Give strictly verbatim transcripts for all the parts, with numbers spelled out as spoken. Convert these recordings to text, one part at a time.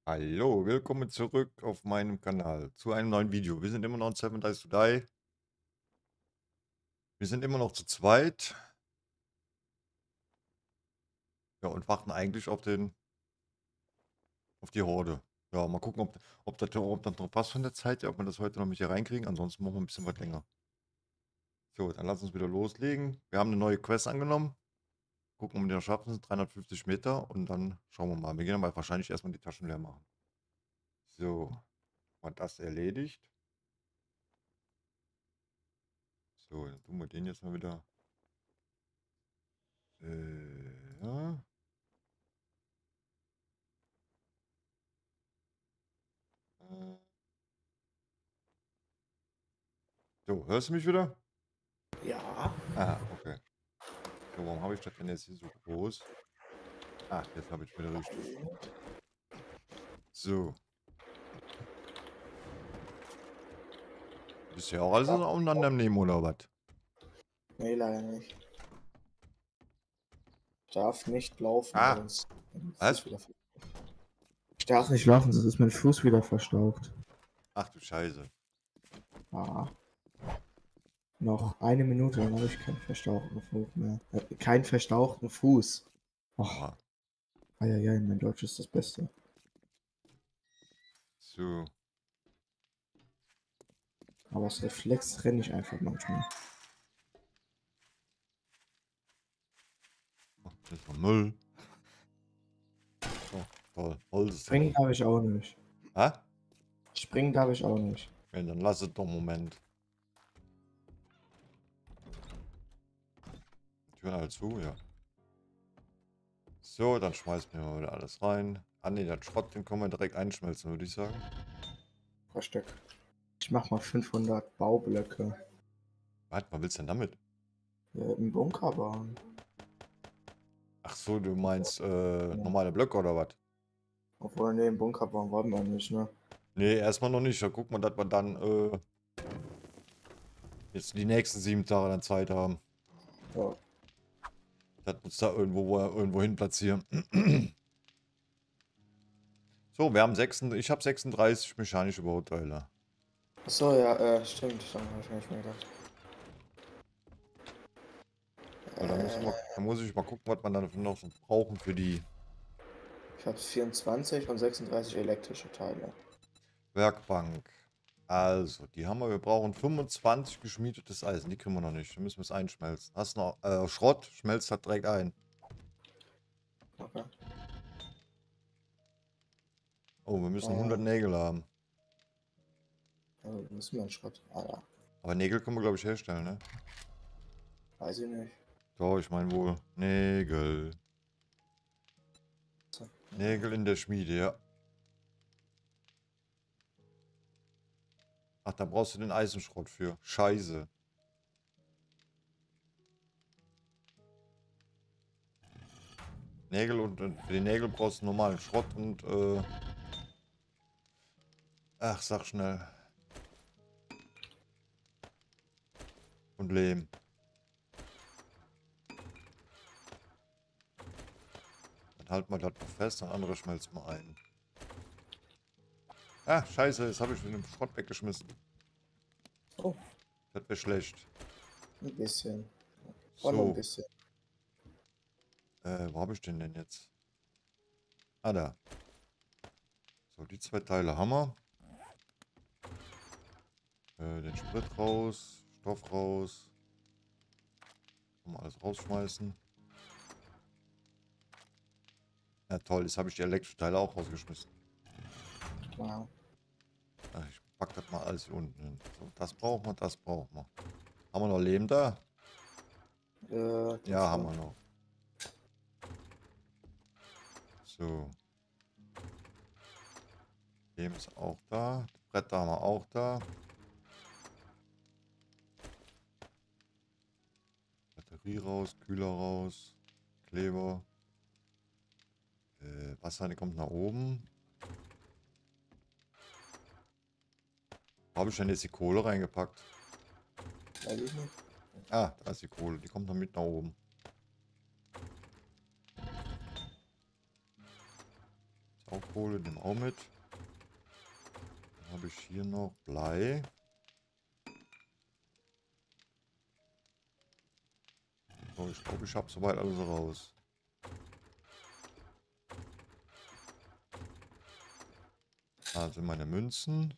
Hallo, willkommen zurück auf meinem Kanal zu einem neuen Video. Wir sind immer noch in Seven Days to Die. Wir sind immer noch zu zweit. Ja, und warten eigentlich auf den, auf die Horde. Ja, mal gucken, ob, ob das ob das noch passt von der Zeit, ja, ob wir das heute noch mit hier reinkriegen. Ansonsten machen wir ein bisschen was länger. So, dann lass uns wieder loslegen. Wir haben eine neue Quest angenommen. Gucken, ob wir das schaffen. dreihundertfünfzig Meter und dann schauen wir mal. Wir gehen aber wahrscheinlich erstmal die Taschen leer machen. So, mal das erledigt. So, dann tun wir den jetzt mal wieder. Äh, ja. Äh, So, hörst du mich wieder? Ja, Ah, okay. So, warum habe ich das denn jetzt hier so groß? Ah, jetzt habe ich wieder richtig. So. Bist du ja auch alles auseinander nehmen oder was? nee, leider nicht. Ich darf nicht laufen, Ah, sonst ist mein was? Fuß wieder ver- Ich darf nicht laufen, sonst ist mein Fuß wieder verstaucht. Ach du Scheiße. Ah, noch eine Minute, dann habe ich keinen verstauchten Fuß mehr. Äh, keinen verstauchten Fuß. Ach, Oha. eieiei, mein Deutsch ist das Beste. So. Aber als Reflex renne ich einfach manchmal. Oh, das ist noch Müll. Oh, toll. Springen Holzsäcke. darf ich auch nicht. Ah? Springen darf ich auch nicht. Ja, dann lass es doch einen Moment. Türen alle zu, ja. So, dann schmeißen wir mal wieder alles rein. Ah ne, den Schrott, den können wir direkt einschmelzen, würde ich sagen. Paar Stück. Ich mach mal fünfhundert Baublöcke Was, was willst du denn damit? äh, im Bunker bauen. Ach so, du meinst äh, Ja. normale Blöcke oder was? Obwohl, nee, im Bunker bauen wollen wir nicht, ne? Nee, erstmal noch nicht. Da guck mal, dass wir dann äh, jetzt die nächsten sieben Tage dann Zeit haben. Ja. Das uns da irgendwo, wo- irgendwo hin platzieren. So, wir haben sechsunddreißig, ich habe sechsunddreißig mechanische Bauteile. Achso, ja, äh, stimmt. Daran habe ich mir nicht mehr gedacht. So, da müssen wir, da muss ich mal gucken, was man dann noch so brauchen für die Ich habe vierundzwanzig und sechsunddreißig elektrische Teile. Werkbank. Also, die haben wir, wir brauchen fünfundzwanzig geschmiedetes Eisen. Die kriegen wir noch nicht. Da müssen wir es einschmelzen. Hast noch äh, Schrott? Schmelzt das direkt ein. Okay. Oh, wir müssen Äh, hundert Nägel haben. also müssen wir einen Schrott. Ah ja, Aber Nägel können wir, glaube ich, herstellen, ne? weiß ich nicht. Doch, ich meine wohl. Nägel. So. Nägel in der Schmiede, ja. Ach, da brauchst du den Eisenschrott für. Scheiße. Nägel und, und für die Nägel brauchst du normalen Schrott und äh. Ach, sag schnell. Und Lehm. Dann halten wir das noch fest, dann andere schmelzen wir ein. Ah, scheiße, jetzt habe ich den Schrott weggeschmissen. Oh, Das wäre schlecht. ein bisschen. Und noch ein So, bisschen. äh, wo habe ich den denn jetzt? Ah, da. So, die zwei Teile haben wir. Äh, den Sprit raus, Stoff raus. Kann man alles rausschmeißen. Ja, toll, jetzt habe ich die elektrischen Teile auch rausgeschmissen. Wow. Ach, ich pack das mal alles hier unten hin. So, das brauchen wir, das brauchen wir. Haben wir noch Lehm da? Äh, Ja, das haben war. wir noch. So. Lehm ist auch da. Bretter haben wir auch da. Batterie raus, Kühler raus, Kleber. Äh, Wasser, die kommt nach oben. Wo habe ich denn jetzt die Kohle reingepackt? Weiß ich nicht. Ah, da ist die Kohle. Die kommt noch mit nach oben. Ist auch Kohle nehmen auch mit. Dann habe ich hier noch Blei. So, ich glaube, ich habe soweit alles raus. Da sind meine Münzen.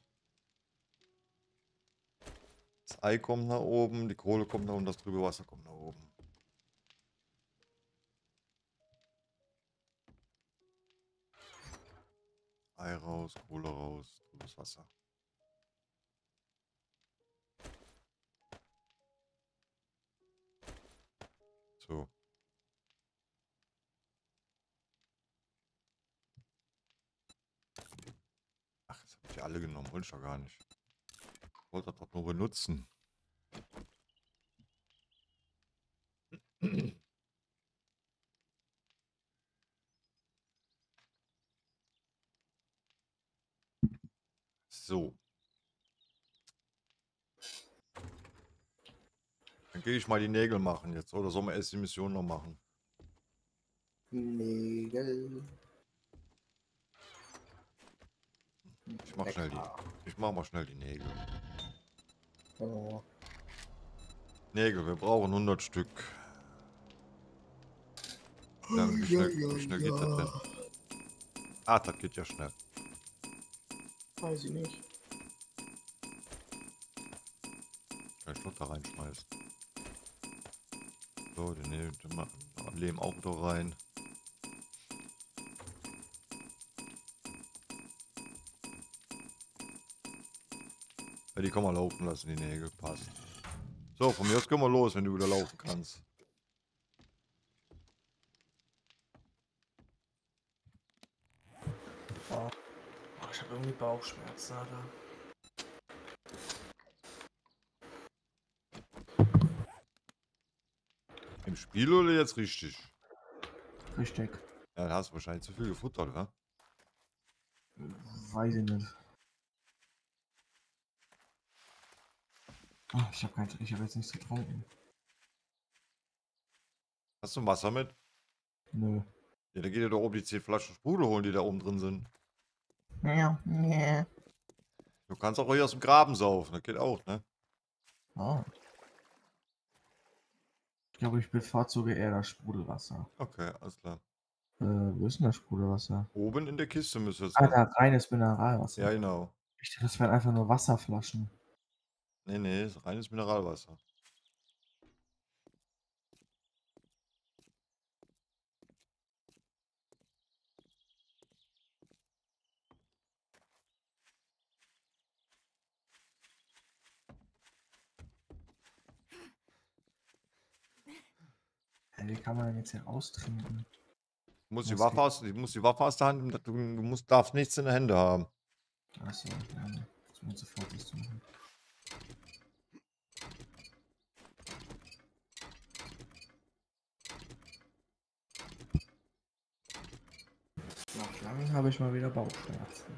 Das Ei kommt nach oben, die Kohle kommt nach oben, das trübe Wasser kommt nach oben. Ei raus, Kohle raus, trübes Wasser. So. Ach, jetzt habe ich die alle genommen, wollte ich doch gar nicht. Ich wollte das doch nur benutzen. So. Dann gehe ich mal die Nägel machen jetzt. Oder sollen wir erst die Mission noch machen? Nägel. Ich mach schnell die. Ich mach mal schnell die Nägel. Oh. Nägel, wir brauchen hundert Stück. Dann, wie schnell, wie schnell geht das denn? Ah, das geht ja schnell. Weiß ich nicht. Kann ich noch da reinschmeißen. So, den, den, den machen wir Lehm auch da rein. Ja, die kann man laufen lassen, die Nägel. Passt. So, von mir aus können wir los, wenn du wieder laufen kannst. Oh. Ich habe irgendwie Bauchschmerzen, Alter. Im Spiel oder jetzt richtig? Richtig. Ja, dann hast du wahrscheinlich zu viel gefuttert, oder? Weiß ich nicht. Oh, ich habe kein, ich habe jetzt nichts getrunken. Hast du Wasser mit? Nö. Ja, da geht ja doch oben die zehn Flaschen Sprudel holen, die da oben drin sind. Ja, ja. Du kannst auch hier aus dem Graben saufen, das geht auch, ne? Oh. Ich glaube, ich bevorzuge eher das Sprudelwasser. Okay, alles klar. Äh, wo ist denn das Sprudelwasser? Oben in der Kiste müsste es Ah, sein. da reines Mineralwasser. Ja, genau. Ich dachte, das wären einfach nur Wasserflaschen. Nee, nee, ist reines Mineralwasser. Ja, wie kann man denn jetzt hier raustrinken? Du musst die Das Waffe geht. aus, du musst die Waffe aus der Hand nehmen, du, du musst, darfst nichts in der Hände haben. Achso, ja. Muss man sofort was zu machen. Nach langem habe ich mal wieder Bauchschmerzen.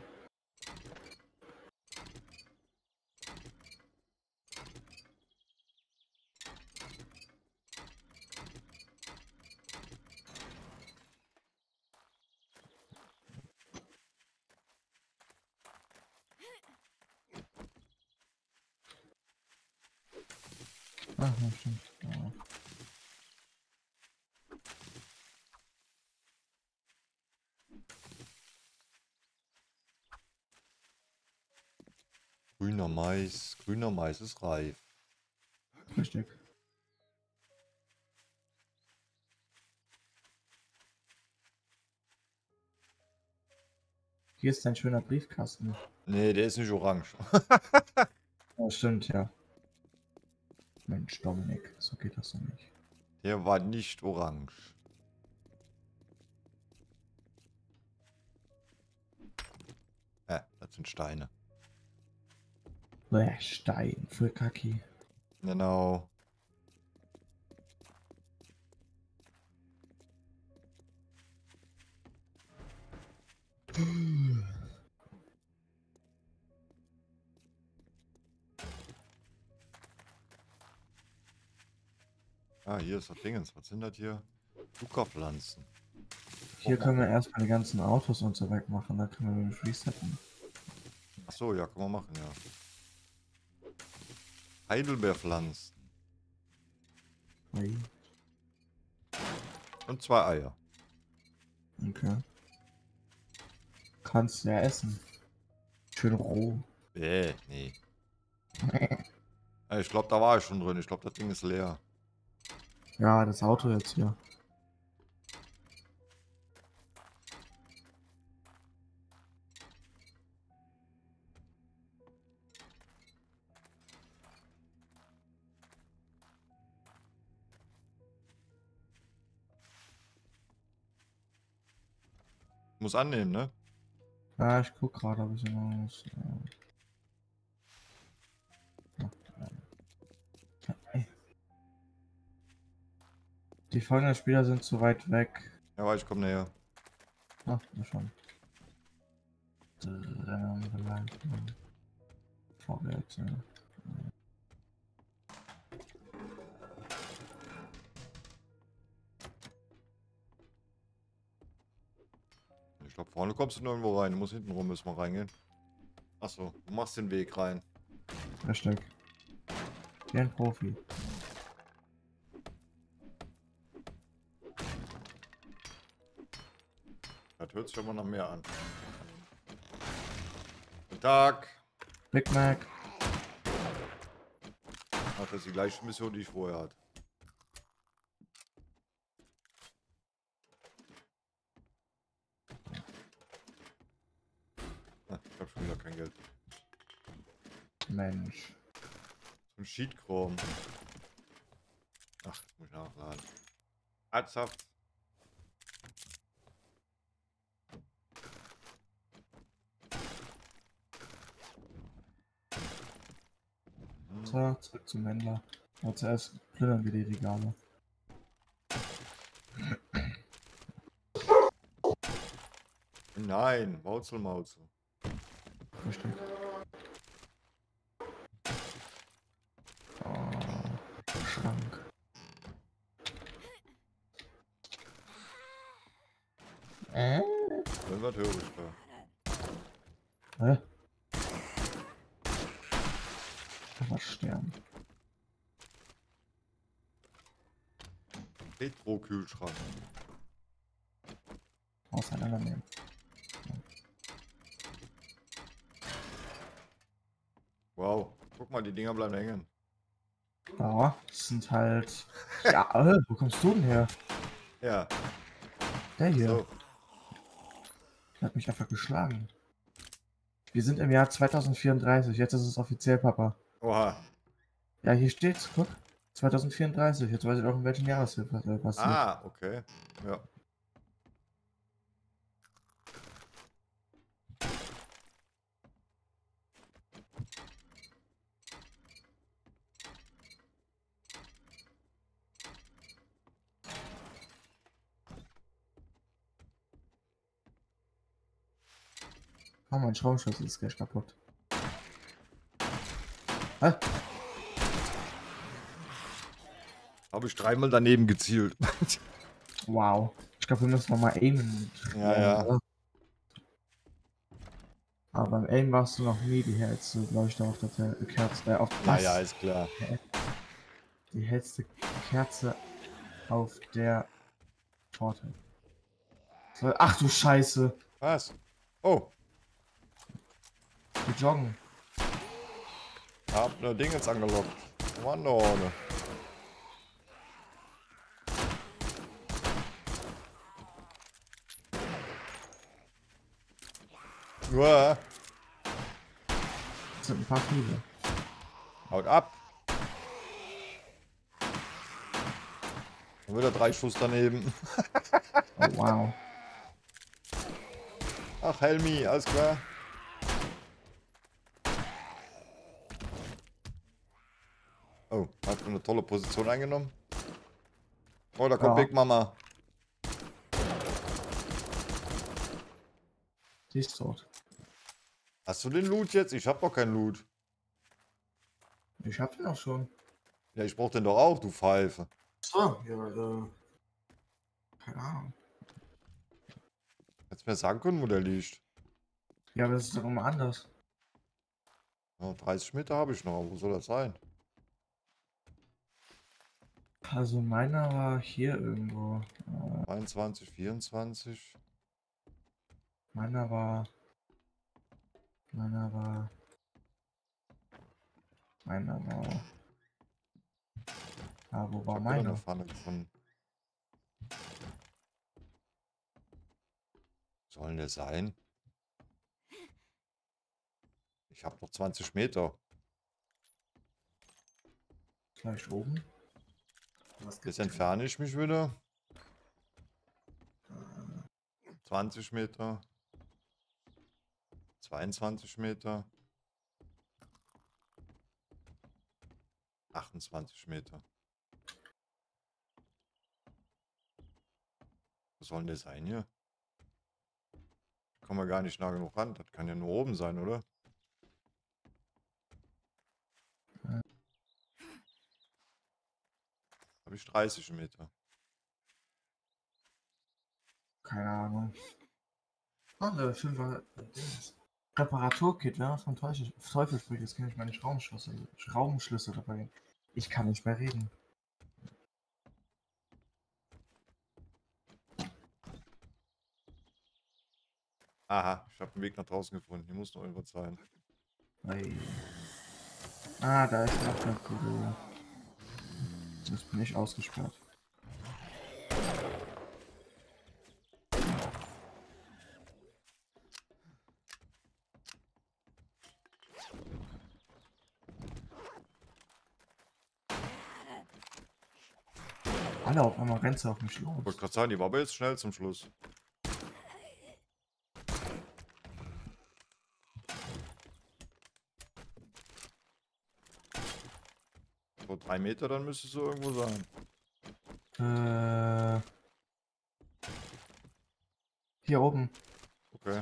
Ach, ja, stimmt. Ja. Grüner Mais, grüner Mais ist reif. Richtig. Hier ist ein schöner Briefkasten. Nee, der ist nicht orange. Ja, stimmt, ja. Mensch, Dominik, so geht das doch nicht. Der war nicht orange. Äh, das sind Steine. Bäh, Stein, für Kaki. Genau. Ah, hier ist das Dingens. Was sind das hier? Zuckerpflanzen. Hier können wir erstmal die ganzen Autos und so wegmachen, dann können wir nämlich resetten. Achso, ja, kann man machen, ja. Heidelbeerpflanzen. Ui. Und zwei Eier. Okay. Kannst du ja essen. Schön roh. Äh, nee. Ich glaube, da war ich schon drin. Ich glaube, das Ding ist leer. Ja, das Auto jetzt hier. Muss annehmen, ne? Ja, ich guck gerade, ob ich immer muss. Die folgenden Spieler sind zu weit weg. Ja, aber ich komme näher. Ach, ja schon. Rennen, Beleidigung. Vorwärts, ja. Ich glaube, vorne kommst du nirgendwo rein. Du musst hinten rum, müssen wir reingehen. Achso, du machst den Weg rein. Richtig. Wie ein Profi. Das hört sich aber noch mehr an. Guten Tag. Big Mac. Ach, das ist die gleiche Mission, die ich vorher hatte. Ah, ich habe schon wieder kein Geld. Mensch. So ein Sheetchrome. Ach, muss ich nachladen. Ernsthaft. So, zurück zum Händler. Aber zuerst plündern wir die Regale. Nein, Mauzel, Mauzel. Richtig. Oh, Schrank. Äh? Wenn was höre ich da. Hä? Was sterben? Retro-Kühlschrank. Auseinandernehmen. Wow, guck mal, die Dinger bleiben hängen. Ja, das sind halt. Ja, äh, wo kommst du denn her? Ja. Der hier. So. Der hat mich einfach geschlagen. Wir sind im Jahr zweitausendvierunddreißig. Jetzt ist es offiziell, Papa. Oha. Ja, hier steht's. Guck. zweitausendvierunddreißig. Jetzt weiß ich auch, in welchem Jahr das hier passiert. Ah, okay. Ja. Oh, mein Schraubenschlüssel ist gleich kaputt. Hä? Habe ich dreimal daneben gezielt. Wow. Ich glaube, wir müssen nochmal aimen. Ja, ja. Aber beim Aim warst du noch nie die hellste Leuchte auf der Te- Kerze. Äh, auf Ja, was? ja, ist klar. Die hellste Kerze auf der Torte. So, ach du Scheiße. Was? Oh, Wir joggen. hab ne Ding jetzt angelockt. Mann, da ohne. Uah. Das sind ein paar viele. Haut ab. Dann wieder drei Schuss daneben. Oh, wow. Ach, Helmi, alles klar. Oh, hat eine tolle Position eingenommen. Oh, da kommt Ja. Big Mama. Die ist tot. Hast du den Loot jetzt? Ich hab doch keinen Loot. Ich hab den auch schon. Ja, ich brauch den doch auch, du Pfeife. So, ja, äh. Keine Ahnung. Hättest mir sagen können, wo der liegt. Ja, aber das ist doch immer anders. Ja, dreißig Meter habe ich noch, aber wo soll das sein? Also meiner war hier irgendwo. Äh, dreiundzwanzig, vierundzwanzig. meiner war. Meiner war. Meiner war. Ah, wo Ich war habe wieder eine meiner? Pfanne gefunden. Soll denn der sein? Ich habe noch zwanzig Meter. Vielleicht oben? Was Jetzt gibt's entferne ich mich wieder. zwanzig Meter. zweiundzwanzig Meter. achtundzwanzig Meter. Was soll denn der sein hier? Kommen wir gar nicht nah genug ran. Das kann ja nur oben sein, oder? Äh, Habe ich dreißig Meter. keine Ahnung. Ah, Level fünf war. Reparaturkit, wenn man von Teufel, Teufel spricht, jetzt kann ich meine Schraubenschlüssel, Schraubenschlüssel reparieren. Ich kann nicht mehr reden. Aha, ich habe einen Weg nach draußen gefunden. Hier muss noch irgendwas sein. Hey. Ah, da ist noch der Kugel. Jetzt bin ich ausgesperrt. Alle auf einmal rennen sie auf mich los. Ich wollte gerade sagen, die war aber jetzt schnell zum Schluss. So drei Meter, dann müsste es so irgendwo sein. Äh, hier oben. Okay.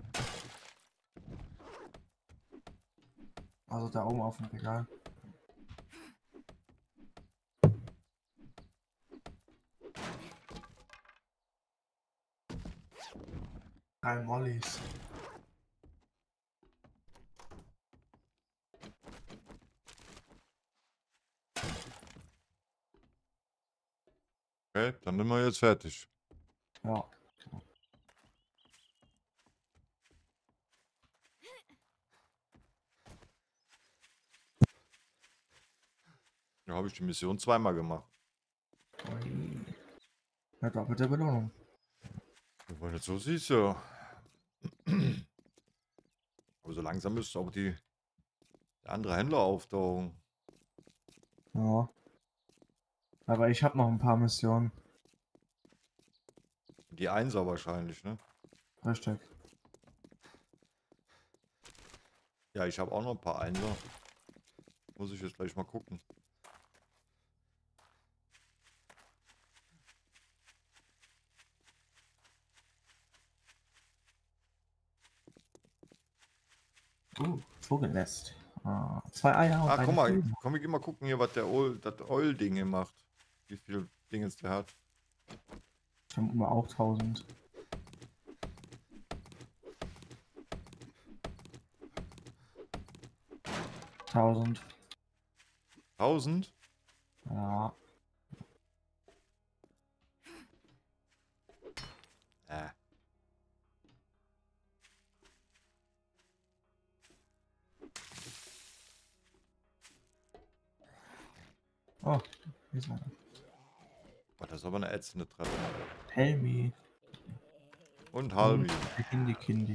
Also da oben auf dem Regal. Drei Mollys. Okay, dann sind wir jetzt fertig. Ja. Da habe ich die Mission zweimal gemacht. Ui. Ja, doppelte Belohnung. Wenn du das so siehst, ja. Aber so langsam müsste auch die der andere Händler auftauchen. Ja. Aber ich habe noch ein paar Missionen. Die Einser wahrscheinlich, ne? Hashtag. Ja, ich habe auch noch ein paar Einser. Muss ich jetzt gleich mal gucken. Uh, Vogelnest. Ah, zwei Eier und Ah, eine guck mal, Fliege. komm, wir gehen mal gucken hier, was der Oil, das Oil-Ding hier macht. Wie viel Dingens der hat. Ich habe immer auch tausend. Tausend. tausend? Ja. Äh. Oh, hier ist einer. Boah, das ist aber eine ätzende Treppe. Helmi. Und Und Halbi. Kindi Kindi.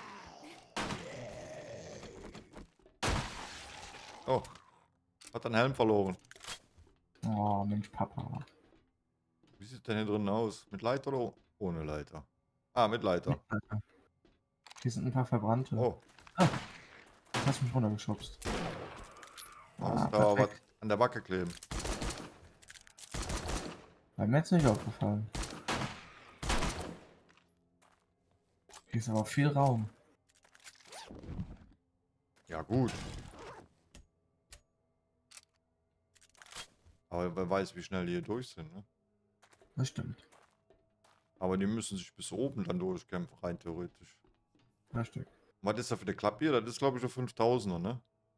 Oh. Hat einen Helm verloren. Oh, Mensch, Papa. Wie sieht denn hier drin aus? Mit Leiter oder ohne Leiter? Ah, mit Leiter. Hier sind ein paar Verbrannte. Oh. Ah, hast mich runtergeschubst. Da Ah, muss da aber was perfekt. an der Backe kleben. Bei mir jetzt nicht aufgefallen. Hier ist aber viel Raum. Ja, gut. Aber wer weiß, wie schnell die hier durch sind, ne? Das stimmt. Aber die müssen sich bis oben dann durchkämpfen, rein theoretisch. Richtig. Was ist da für eine Klappe hier? Das ist, glaube ich, der fünftausender, ne?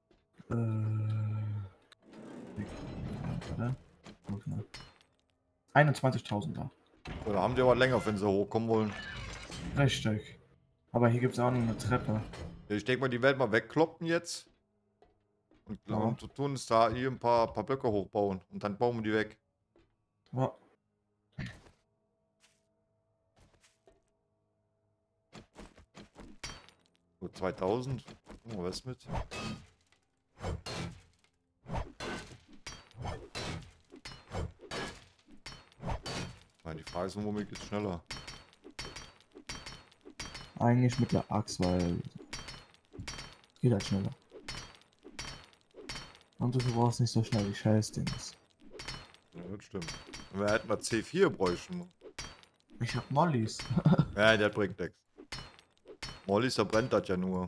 Äh. Warte. Guck mal. einundzwanzigtausender. Oder haben die aber länger, wenn sie hochkommen wollen? Richtig. Aber hier gibt es auch noch eine Treppe. Ja, ich denke mal, die werden mal wegkloppen jetzt. Und, Ja. und so tun es da hier ein paar, paar Blöcke hochbauen. Und dann bauen wir die weg. Ja. So zweitausend. Oh, was mit? Ja, die Frage ist, womit geht's schneller? Eigentlich mit der Axt, weil geht halt schneller. Und du brauchst nicht so schnell die Scheißdings. Ja, das stimmt. Und wir hätten mal C vier bräuchten. Ich hab Mollys. Ja, der bringt nichts. Mollys verbrennt das ja nur.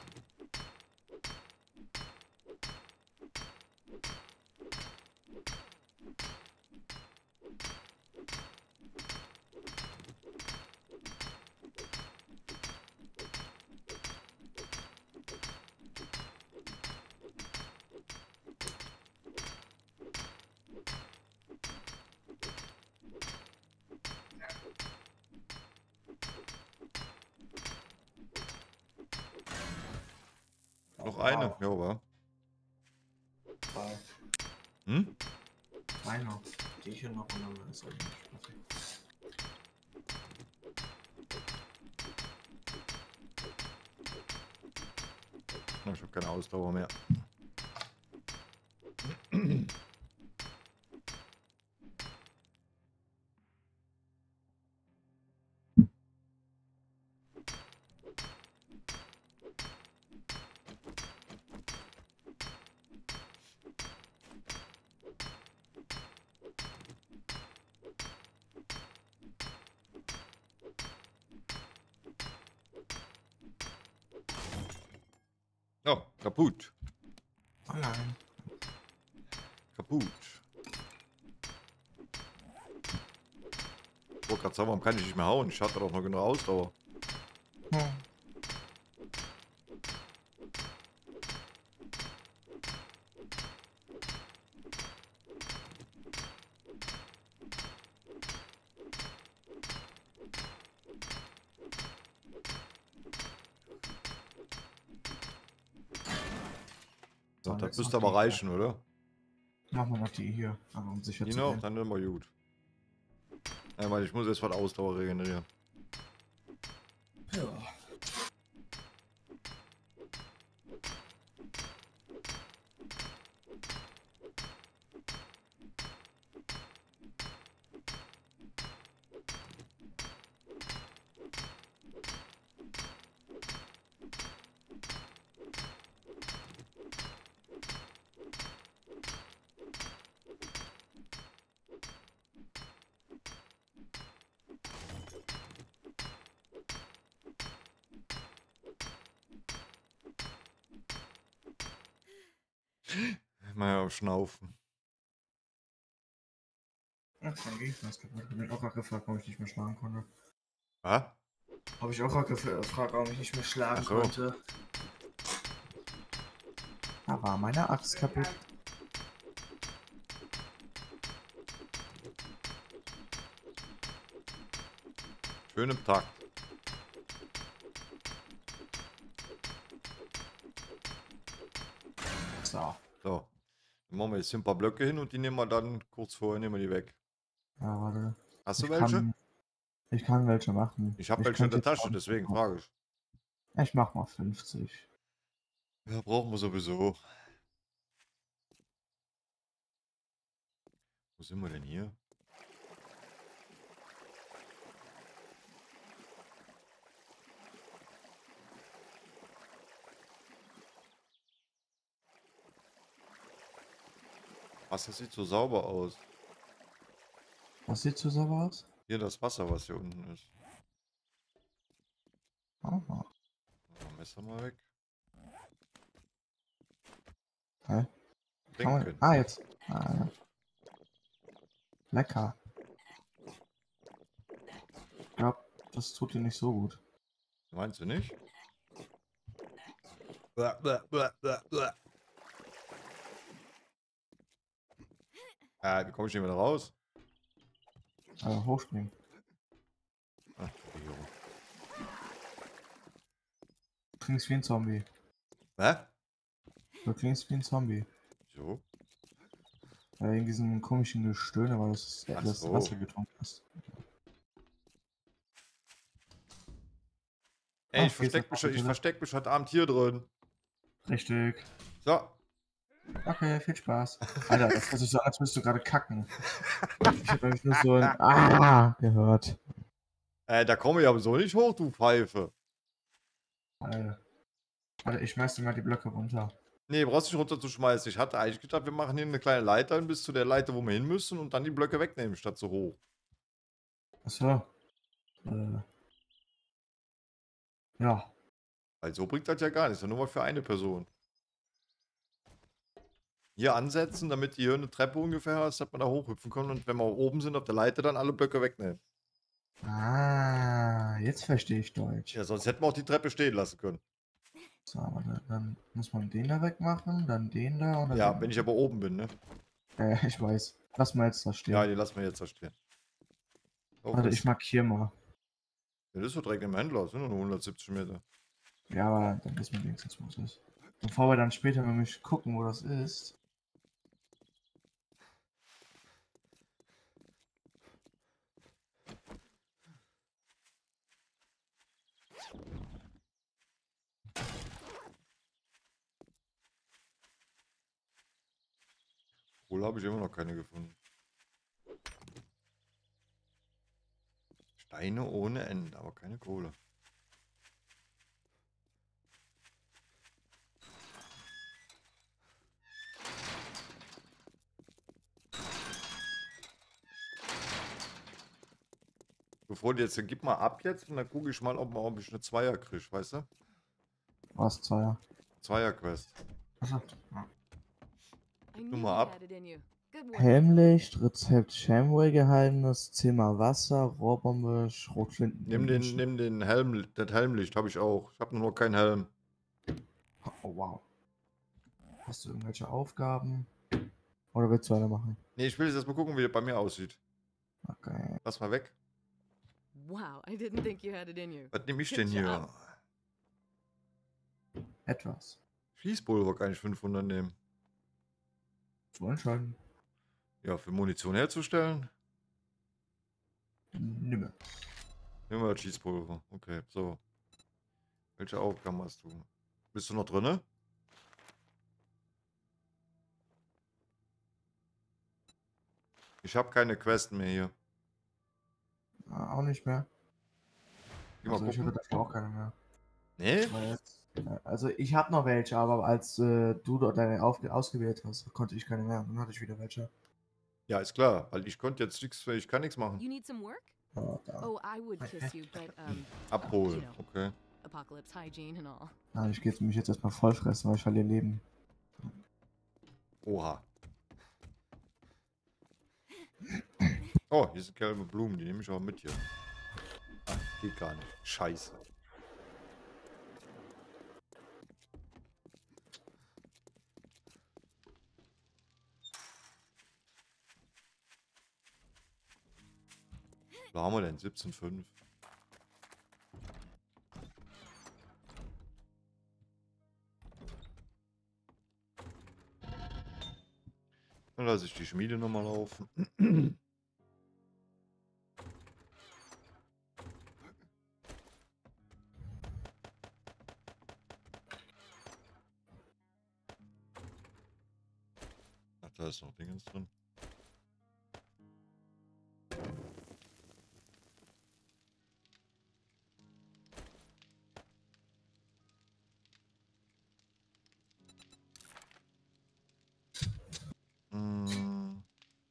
Noch eine? Ja, wa? Zwei. Hm? Einer. Die hier noch und dann ist eigentlich fertig. Oh, ich habe keine Ausdauer mehr. Oh, kaputt. Oh nein. Kaputt. Ich wollte gerade sagen, warum kann ich nicht mehr hauen? Ich hatte doch noch genug Ausdauer. Hm. So, So, das jetzt müsste noch aber die reichen, oder? hier. Machen wir noch die hier, aber um sicher Die zu noch? gehen. Dann immer gut. Ja, weil ich muss jetzt was Ausdauer regenerieren. Ja. Mal ja, schnaufen. Ja, dann ging das kaputt. Ich bin auch gerade gefragt, warum ich nicht mehr schlagen konnte. Was? Habe ich auch gerade gefragt, warum ich nicht mehr schlagen Ach so. konnte. Da war meine Axt kaputt. Schön im Takt. So. So. Dann machen wir jetzt hier ein paar Blöcke hin und die nehmen wir dann kurz vorher, nehmen wir die weg. Ja, warte. Hast du Ich welche? kann, ich kann welche machen. Ich habe welche in könnte der jetzt Tasche, auch- deswegen frage ich. Ich mach mal fünfzig. Ja, brauchen wir sowieso. Wo sind wir denn hier? Wasser sieht so sauber aus. Was sieht so sauber aus? Hier das Wasser, was hier unten ist. Aha. So, Messer mal weg. Hä? Kann man- Trinken. Ah, jetzt. Ah, ja. Lecker. das tut dir nicht so gut. Meinst du nicht? Bäh, bäh, bäh, bäh, bäh. Äh, wie komme ich denn wieder raus? Also hochspringen. Ah, jo. Du klingst wie ein Zombie. Hä? Du klingst wie ein Zombie. So? Weil wegen diesem komischen Gestöhne, weil das, Ach das so. Wasser getrunken hast. Ey, ich Ach, gehst du versteck jetzt mich, auf die ich Toilette? versteck mich heute Abend hier drin. Richtig. So. Okay, viel Spaß. Alter, das hört sich so an, als würdest du gerade kacken. Ich habe nämlich nur so ein Ah gehört. Äh, da komme ich aber so nicht hoch, du Pfeife. Alter. Alter, ich schmeiß dir mal die Blöcke runter. Nee, brauchst nicht runterzuschmeißen. Ich hatte eigentlich gedacht, wir machen hier eine kleine Leiter hin bis zu der Leiter, wo wir hin müssen und dann die Blöcke wegnehmen, statt so hoch. Achso. Äh. Ja. Weil so bringt das ja gar nichts, nur mal für eine Person. Hier ansetzen, damit du hier eine Treppe ungefähr hast, dass man da hochhüpfen kann und wenn wir oben sind auf der Leiter, dann alle Blöcke wegnehmen. Ah, jetzt verstehe ich Deutsch. Ja, sonst hätten wir auch die Treppe stehen lassen können. So, aber dann, dann muss man den da wegmachen, dann den da und dann Ja, den. wenn ich aber oben bin, ne? Äh, ich weiß. Lass mal jetzt da stehen. Ja, die lassen wir jetzt da stehen. Oh, Warte, was? ich markiere mal. Ja, das ist doch direkt im Händler, das sind nur hundertsiebzig Meter. Ja, aber dann wissen wir wenigstens, wo es ist. Bevor wir dann später nämlich gucken, wo das ist. Wohl habe ich immer noch keine gefunden. Steine ohne Ende, aber keine Kohle. Bevor du jetzt, dann gib mal ab jetzt und dann gucke ich mal, ob, man, ob ich eine Zweier kriege, weißt du? Was, Zweier? Zweier-Quest. Achso. Ja. Nur mal ab. Helmlicht, Rezept Shamway-Geheimnis, Zimmer Wasser, Rohrbombe, Schrotflinten. Nimm den, nimm den Helm, das Helmlicht habe ich auch. Ich habe nur noch keinen Helm. Oh, wow. Hast du irgendwelche Aufgaben? Oder willst du eine machen? Nee, ich will jetzt erstmal gucken, wie das bei mir aussieht. Okay. Lass mal weg. Wow, I didn't think you had it in you. Was nehme ich Good denn hier? job. Etwas. Schießpulver kann ich fünfhundert nehmen. So entscheiden. Ja, für Munition herzustellen. Nimme. Nehmen wir das Schießpulver. Okay, so. Welche Aufgaben hast du? Bist du noch drinne? Ich habe keine Questen mehr hier. Ah, auch nicht mehr. Geh mal Also ich hatte gucken. dafür auch keine mehr. Nee? Weil jetzt, äh, also ich habe noch welche, aber als äh, du dort deine aufge ausgewählt hast, konnte ich keine mehr. Dann hatte ich wieder welche. Ja, ist klar, weil ich konnte jetzt nichts, ich kann nichts machen. You need some work? Oh, da. Oh, I would kiss you, but um, Abholen, you know. okay. apocalypse hygiene and all. Ah, ich gehe mich jetzt erstmal voll fressen, weil ich verliere Leben. Oha. Oh, hier sind gelbe Blumen, die nehme ich auch mit hier. Ah, geht gar nicht. Scheiße. Wo haben wir denn? siebzehn Komma fünf. Dann lasse ich die Schmiede nochmal laufen. Ach, da ist noch Dingens drin. Hm.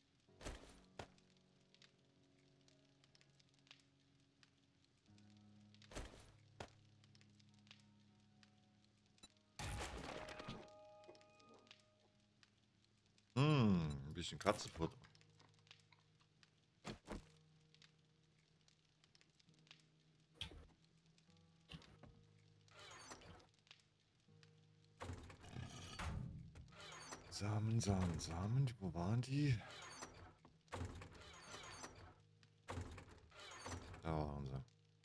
Hm, ein bisschen Katzenfutter. Samen, Samen, Samen. Die- Wo waren die? Da waren sie.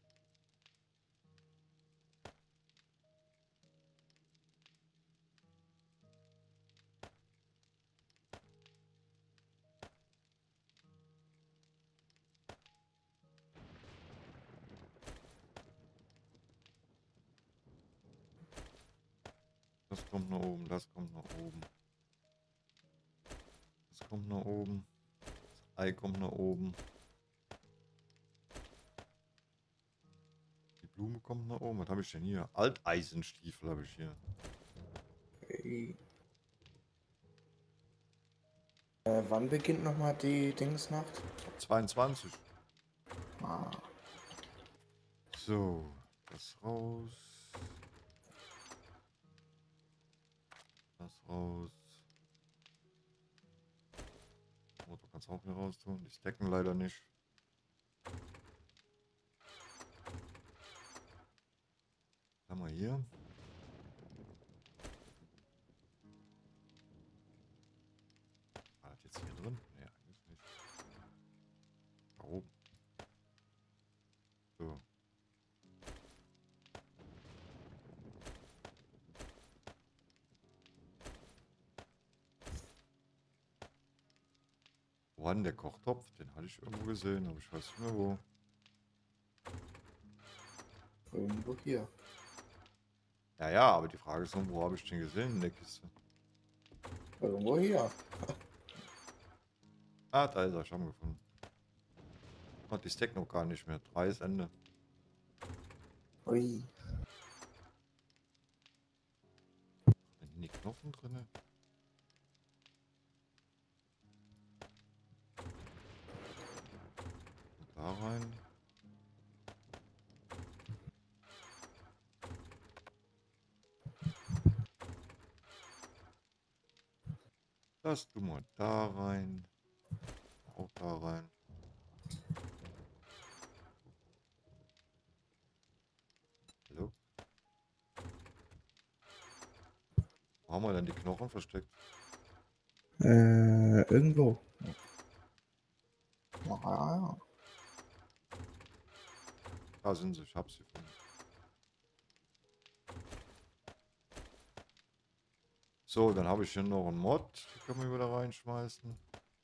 Das kommt nach oben, das kommt nach oben. Das kommt nach oben. Das Ei kommt nach oben. Die Blume kommt nach oben. Was habe ich denn hier? Alteisenstiefel habe ich hier. Hey. Äh, wann beginnt nochmal die Dingsnacht? zweiundzwanzig. Ah, So, das raus. Das raus. Motor kannst auch wieder raus tun. Die stacken leider nicht. Was haben wir hier? War das jetzt hier drin? Nee, eigentlich nicht. Da oben. So. Wo war denn der Kochtopf? Den hatte ich irgendwo gesehen, aber ich weiß nicht mehr wo. irgendwo hier. Ja, ja, aber die Frage ist nur, wo habe ich den gesehen in der Kiste? Irgendwo hier. Ah, da ist er, ich habe ihn gefunden. Oh, die stacken noch gar nicht mehr. Drei ist Ende. Ui. Sind die Knochen drin? Und da rein. Das tun wir da rein. Auch da rein. Hallo? Wo haben wir denn die Knochen versteckt? Äh, irgendwo. Ja, ja, ja. Da sind sie, ich hab sie gefunden. So, dann habe ich hier noch einen Mod. Die können wir wieder reinschmeißen.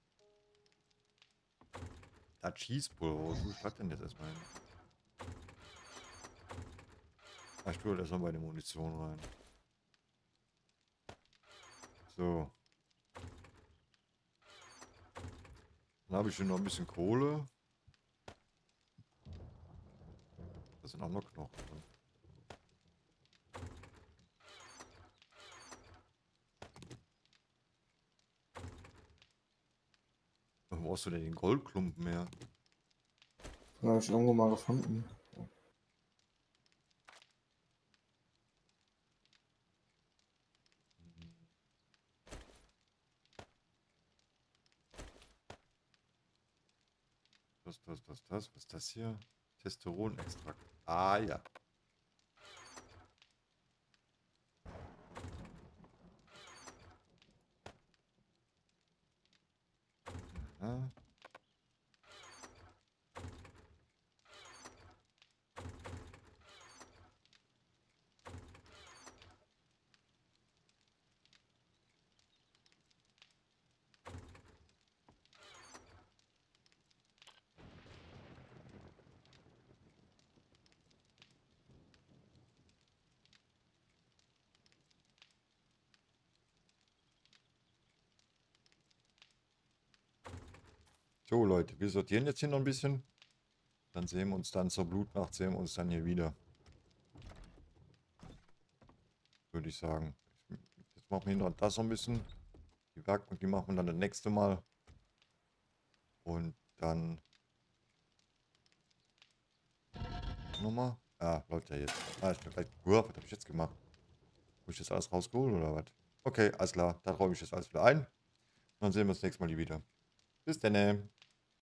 Da Cheesepulver, wo tue ich das denn jetzt erstmal hin? Ah, ich tue das erstmal bei der Munition rein. So. Dann habe ich hier noch ein bisschen Kohle. Da sind auch noch Knochen drin. Wo hast du denn den Goldklumpen her? Den habe ich irgendwo mal gefunden. Das, das, das, das. Was ist das hier? Testosteronextrakt. Ah ja. Ja. So Leute, wir sortieren jetzt hier noch ein bisschen. Dann sehen wir uns dann zur Blutnacht, sehen wir uns dann hier wieder. Würde ich sagen. Jetzt machen wir hinter das noch ein bisschen. Die Werkbank, die machen wir dann das nächste Mal. Und dann... Nochmal? Ah, läuft ja jetzt. Ah, ich bin gleich... Uah, was habe ich jetzt gemacht? Habe ich das alles rausgeholt oder was? Okay, alles klar. Dann räume ich das alles wieder ein. Und dann sehen wir uns nächstes Mal wieder. Bis dann.